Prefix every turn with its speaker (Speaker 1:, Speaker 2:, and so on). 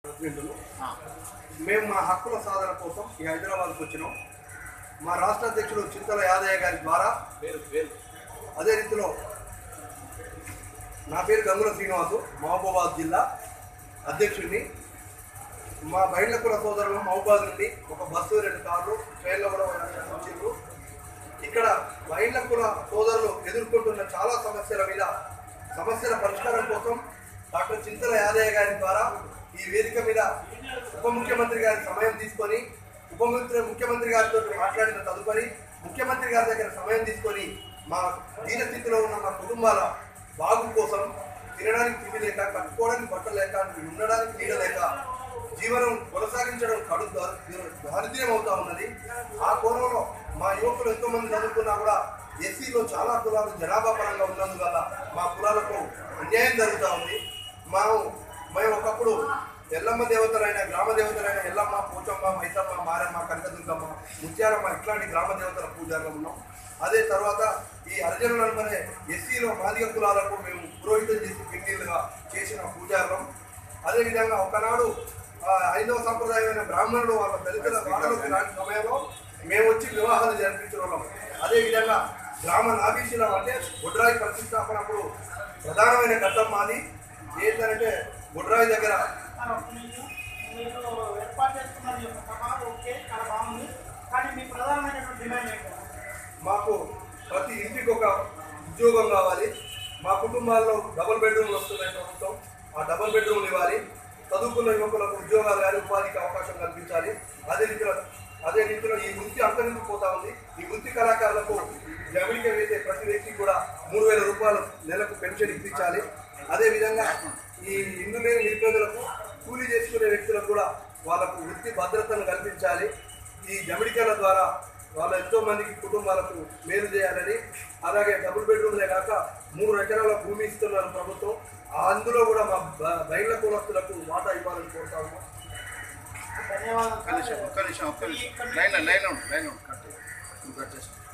Speaker 1: మేము మా హక్కుల సాధన కోసం ఈ హైదరాబాద్కు వచ్చినాం. మా రాష్ట్ర అధ్యక్షుడు చింతల యాదయ్య గారి ద్వారా అదే రీతిలో నా పేరు గంగుల శ్రీనివాసు, మహబూబాబాద్ జిల్లా అధ్యక్షుడిని. మా బయళ్ళ కుల సోదరులు మహబూబాబాద్ నుండి ఒక బస్సు 2 కార్లు ట్రైన్లో కూడా వచ్చిండ్రు. ఇక్కడ బయళ్ళ కుల సోదరులు ఎదుర్కొంటున్న చాలా సమస్యల పరిష్కారం కోసం డాక్టర్ చింతల యాదయ్య గారి ద్వారా ఈ వేదిక మీద ఉప ముఖ్యమంత్రి గారి సమయం తీసుకొని ముఖ్యమంత్రి గారితో మాట్లాడిన తదుపరి ముఖ్యమంత్రి గారి దగ్గర సమయం తీసుకొని మా దీన స్థితిలో ఉన్న మా కుటుంబాల బాగు కోసం తినడానికి తిండి లేక, కట్టుకోవడానికి బట్టలు లేక, ఉండడానికి నీడ లేక జీవనం కొనసాగించడం దారిద్ర్యం అవుతా ఉన్నది. ఆ కోణంలో మా యువకులు ఎంతోమంది చదువుకున్నా కూడా ఎస్సీలో చాలా కులాలు జనాభా పరంగా ఉన్నందువల్ల మా కులాలకు అన్యాయం జరుగుతూ ఉంది. మేము ఒకప్పుడు ఎల్లమ్మ దేవతలైన గ్రామ దేవతలైన ఎల్లమ్మ, పోచమ్మ, మైసమ్మ, మారమ్మ, కనకదుర్గమ్మ, ముత్యాలమ్మ ఇట్లాంటి గ్రామ దేవతల పూజారులు ఉన్నాం. అదే తర్వాత ఈ హరిజనులనే ఎస్సీలో మాదిగ కులాలకు మేము పురోహితం చేసి పిండిలుగా చేసిన పూజారులం. అదేవిధంగా ఒకనాడు హైందవ సంప్రదాయమైన బ్రాహ్మణులు వాళ్ళ దళితుల వాడలోకి రాని సమయంలో మేము వచ్చి వివాహాలు జరిపించిన వాళ్ళం. అదేవిధంగా గ్రామ నాభీశీలం అంటే బొడ్రాయి ప్రతిష్టాపనప్పుడు ప్రధానమైన ఘట్టం మాది. ఏంటంటే బొడ్రాయి దగ్గర మాకు ప్రతి ఇంటికి ఒక ఉద్యోగం కావాలి. మా కుటుంబాల్లో డబుల్ బెడ్రూమ్లు వస్తున్నాయి ప్రభుత్వం, ఆ డబుల్ బెడ్రూమ్లు ఇవ్వాలి. చదువుకున్న యువకులకు ఉద్యోగాలు కానీ ఉపాధికి అవకాశం కల్పించాలి. అదే రీతిలో ఈ వృత్తి అంతరించిపోతా ఉంది. ఈ వృత్తి కళాకారులకు జమిడికి వేసే ప్రతి వ్యక్తికి కూడా 3000 రూపాయలు నెలకు పెన్షన్ ఇప్పించాలి. అదేవిధంగా ఈ ఇల్లు లేని నిరుపేదలకు కూలీ చేసుకునే వ్యక్తులకు కూడా వాళ్ళకు వృత్తి భద్రతను కల్పించాలి. ఈ జమిడికల ద్వారా వాళ్ళ ఎంతో మందికి కుటుంబాలకు మేలు చేయాలని, అలాగే డబుల్ బెడ్రూమ్లే కాక 3 ఎకరాల భూమి ఇస్తున్నారు ప్రభుత్వం. అందులో కూడా మా బయళ్ళ కులస్తులకు వాటా ఇవ్వాలని కోరుతా ఉన్నాం. ధన్యవాదాలు.